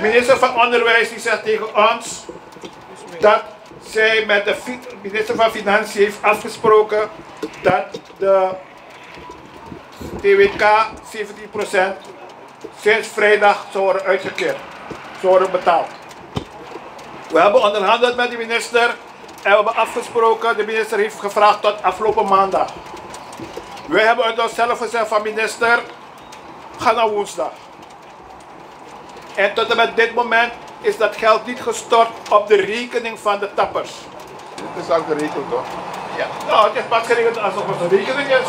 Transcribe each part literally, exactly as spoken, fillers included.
minister van Onderwijs die zegt tegen ons dat zij met de minister van Financiën heeft afgesproken dat de T W K zeventien procent sinds vrijdag zou worden uitgekeerd, zou worden betaald. We hebben onderhandeld met de minister en we hebben afgesproken, de minister heeft gevraagd tot afgelopen maandag. Wij hebben uit onszelf gezegd van minister, ga naar woensdag. En tot en met dit moment is dat geld niet gestort op de rekening van de tappers. Het is al geregeld toch? Ja, nou, het is pas geregeld als het op een rekening is.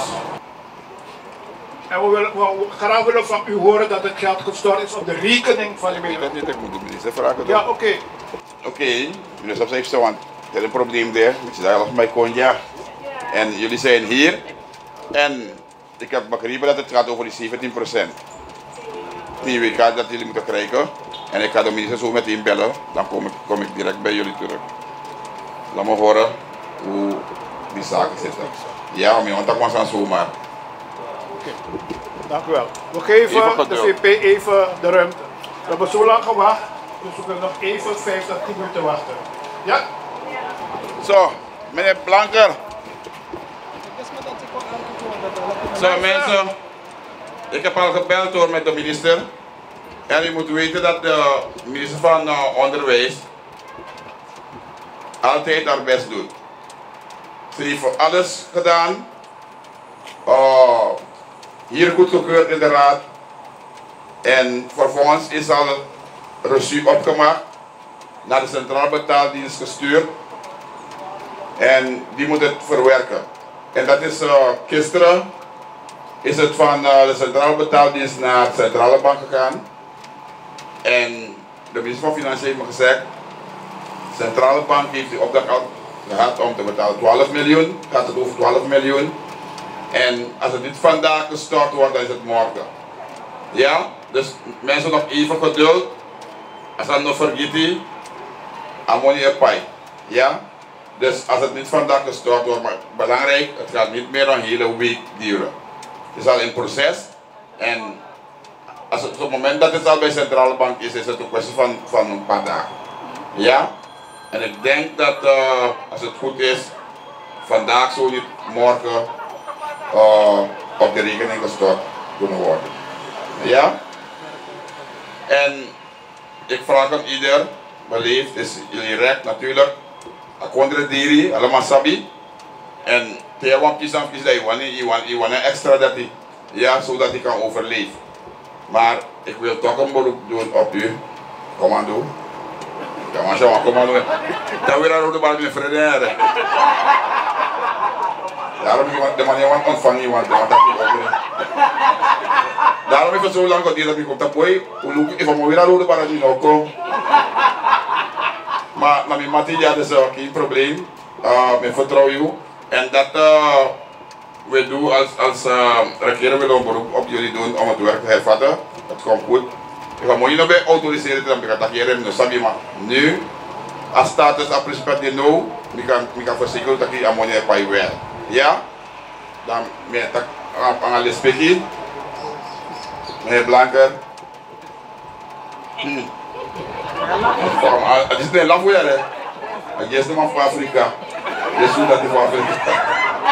En we willen we graag willen van u horen dat het geld gestort is op de rekening van de minister. Ik weet niet, ik moet de minister vragen. Ja, oké. Okay. Oké, okay, minister heeft zo, want er is een probleem daar. Ik zit eigenlijk bij Konja. En jullie zijn hier. En ik heb begrepen dat het gaat over die zeventien procent. Die W K dat jullie moeten krijgen. En ik ga de minister zo meteen bellen. Dan kom ik, kom ik direct bij jullie terug. Laat me horen hoe die zaken zitten. Ja, maar want dat was dan zomaar. Oké, dank u wel. We geven de V P even de ruimte. We hebben zo lang gewacht, dus we kunnen nog even vijftig, tien minuten wachten. Ja? Zo, meneer Blanker. Zo mensen, ik heb al gebeld hoor met de minister. En u moet weten dat de minister van uh, Onderwijs altijd haar best doet. Ze heeft alles gedaan. Uh, hier goedgekeurd in de raad. En vervolgens is al een recu opgemaakt. Naar de Centraal Betaaldienst gestuurd. En die moet het verwerken. En dat is uh, gisteren is het van uh, de Centraal Betaaldienst naar de Centrale Bank gegaan. En de minister van Financiën heeft me gezegd, de Centrale Bank heeft die opdracht al gehad om te betalen twaalf miljoen, gaat het over twaalf miljoen. En als het niet vandaag gestort wordt, dan is het morgen. Ja, dus mensen nog even geduld. Als dat nog vergeet, ammonie erbij. Ja, dus als het niet vandaag gestort wordt, maar belangrijk, het gaat niet meer een hele week duren. Het is al in proces en als het op het moment dat het al bij de Centrale Bank is, is het een kwestie van, van een paar dagen. Ja? En ik denk dat uh, als het goed is, vandaag zo niet morgen uh, op de rekening gestort kunnen worden. Ja? En ik vraag aan ieder, beleefd is jullie recht natuurlijk, akondre diri, allemaal sabi. En tegen wat kies dan kies dat je want een extra dat hij, ja, zodat hij kan overleven. Maar ik wil toch een beroep doen op u, commando. Ja, maar zo, commando. Dat wil ik ook de bal met vrede. Daarom iemand de manier want ontvangen iemand, want dat ik ook. Daarom heeft het zo lang geduurd dat ik op dat boy, hoe loop ik even weer aan de bal die nog komt. Maar naar mijn matie, ja, dat is geen probleem. Uh, ik vertrouw u. En dat uh, we doen als, als uh, regering willen een beroep op jullie doen om het werk te hervatten. Het komt goed. Ik ga mooi nog bij autoriseren, dan kan ik hier niet sabi maar nu, als status op principe die nou, ik kan ik kan verzekeren dat ik ammonie heb bij wel. Ja? Dan met dat aan alle spreken. Meneer Blanker. Hmm. Het is niet lang voor je, hè? Het is niet maar voor Afrika. Het is dat voor Afrika.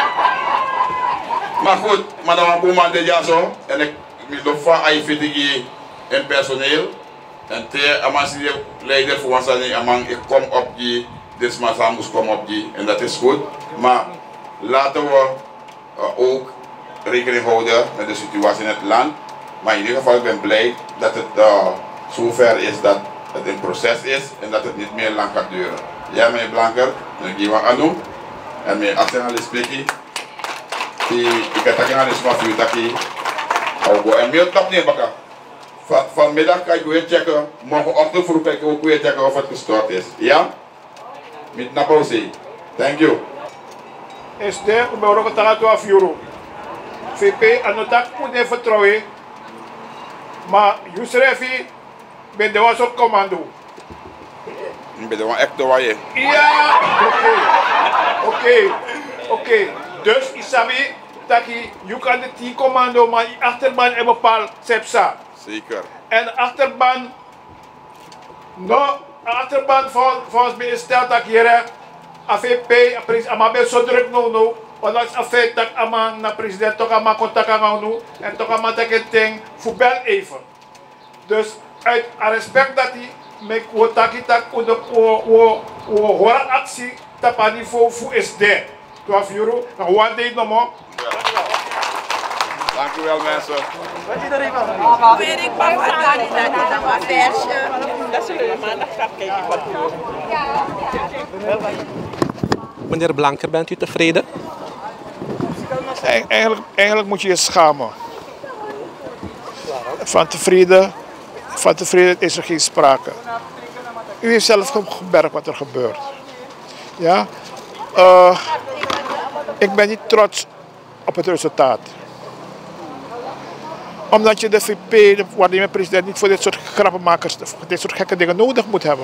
Maar goed, maar dan heb ik een jaar zo. En ik loop van I V T G in personeel. En te amansi leider voor ons aan amang ik kom op die, dit maar moest komen op die. En dat is goed. Maar laten we uh, ook rekening houden met de situatie in het land. Maar in ieder geval ik ben blij dat het uh, zover is dat het in proces is en dat het niet meer lang gaat duren. Ja, meneer Blanker, dan geef ik aan doen. En mijn achternaam spreken. Ik heb het aan de smaak voor je. En meer tap neer bakken. Van, vanmiddag kan ik weer checken, morgenochtend vroeg kan ik ook weer checken of het gestort is. Ja? Met na pauze. Thank you. Este, o meu rogo tá a fiuro. V P, anotar poder vertrouwen. Maar Yusrefi, ben de was op commando. Ik ben de was echt de waaien. Ja, oké. Oké, oké. Dus, Isabi, dat je kan de team commando, maar je achterban een bepaald sepsa. Zeker. En de achterban No, achterban volgens mij is stelt dat hier A V P, maar ben zo druk nou nou. Ondanks het feit dat ik naar president toch aan contact aan nu en toch aan het ding voetbal even. Dus uit respect dat hij met wotaki tak onder horen actie dat aan niveau voor is daar. twaalf euro. Nou, one day nog maar. Dank u wel mensen. Weet je er even aan? Weet ik maar wat daar niet dat is een versje. Dat zullen we maandag gaan kijken wat we doen. Meneer Blanker, bent u tevreden? Eigenlijk, eigenlijk moet je je schamen. Van tevreden, van tevreden is er geen sprake. U heeft zelf gemerkt wat er gebeurt. Ja? Uh, ik ben niet trots op het resultaat. Omdat je de V P, wanneer mijn president niet voor dit soort grappenmakers, voor dit soort gekke dingen nodig moet hebben.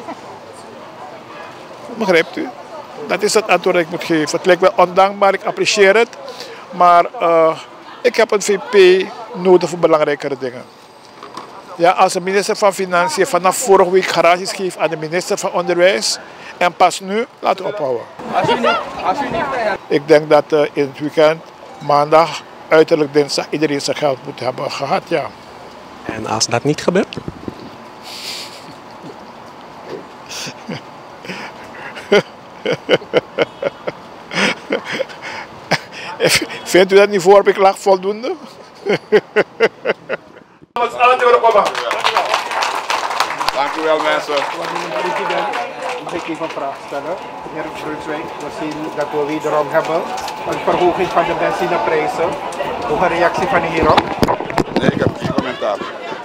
Begrijpt u? Dat is het antwoord dat ik moet geven. Het lijkt wel ondankbaar, ik apprecieer het. Maar uh, ik heb een V P nodig voor belangrijkere dingen. Ja, als de minister van Financiën vanaf vorige week garages geeft aan de minister van Onderwijs. En pas nu, laten we ophouden. Als u niet, als u niet ik denk dat uh, in het weekend, maandag, uiterlijk dinsdag, iedereen zijn geld moet hebben gehad. Ja. En als dat niet gebeurt? Vindt u dat niveau waarop ik lag voldoende? Dank u wel mensen. Mag ik even een vraag stellen? Meneer Brunswijk, we zien dat we wederom hebben een verhoging van de benzineprijzen. Hoe een reactie van u hierop? Nee, ik heb geen commentaar.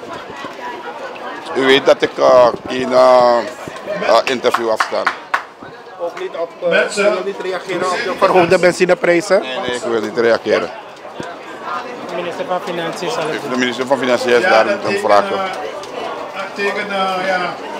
U weet dat ik uh, geen uh, uh, interview afstaan. Ook niet op, uh, Mensen. Wil niet reageren op de verhoogde benzineprijzen? Nee, nee, ik wil niet reageren. De minister van Financiën zal het doen. De minister van Financiën is daar om te vragen. Tegen, uh, ja.